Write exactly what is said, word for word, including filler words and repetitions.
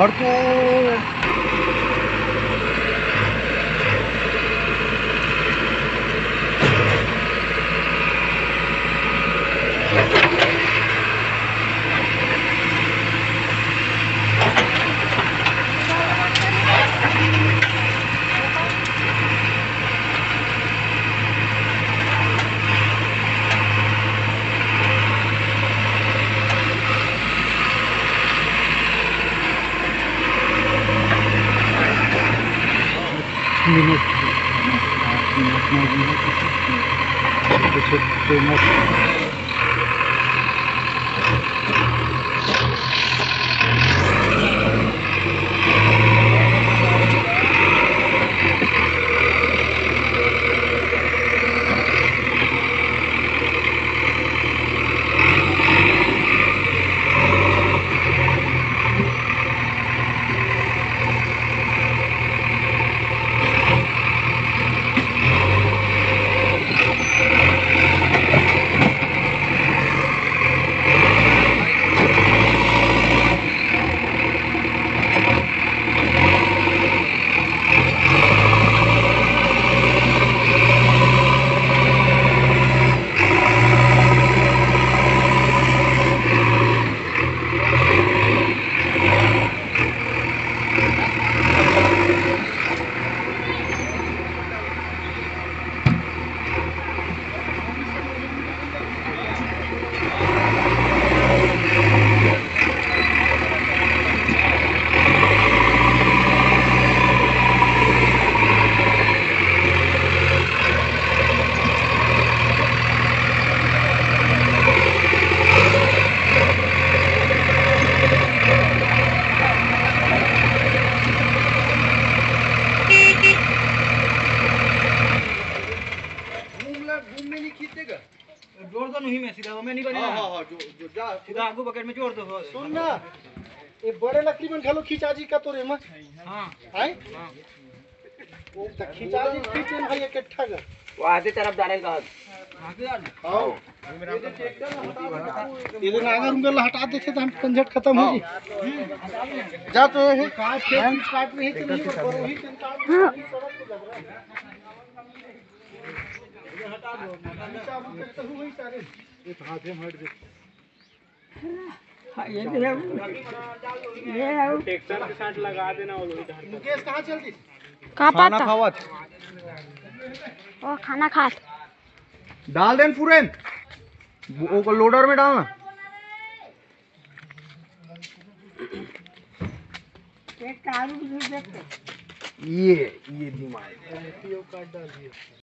और तो मिनट घूमने नहीं खींचेगा जोड़ दो नहीं मैं सीधा मैं नहीं बनेगा। हाँ हाँ जो जो जा सीधा आगू बकेट में जोड़ दो। सुन ना ये बड़े लकड़ी में ढलो खींचा जी का तो रे में हां है हां वो खींचा जी खींचे भाई इकट्ठा का वो आधे तरफ डालेगा आगे आ हां ये जो ट्रैक्टर हटा दे ये नागर उंगल हटा देते तो हम पंजट खत्म हो जी जा तो ये काट खेत काट रही तो नहीं पर वही चिंता सड़क पे लग रहा है हटा दो चालू करते हुए सारे ये हाथ में हट दे हां ये भी है ये है ट्रैक्टर के साथ लगा देना वो लोग इधर मुकेश कहां चल दी का खाना पता खावत ओ खाना खात डाल देन पूरेन वो को लोडर में डालना एक कारू भी देखते ये ये दिमाग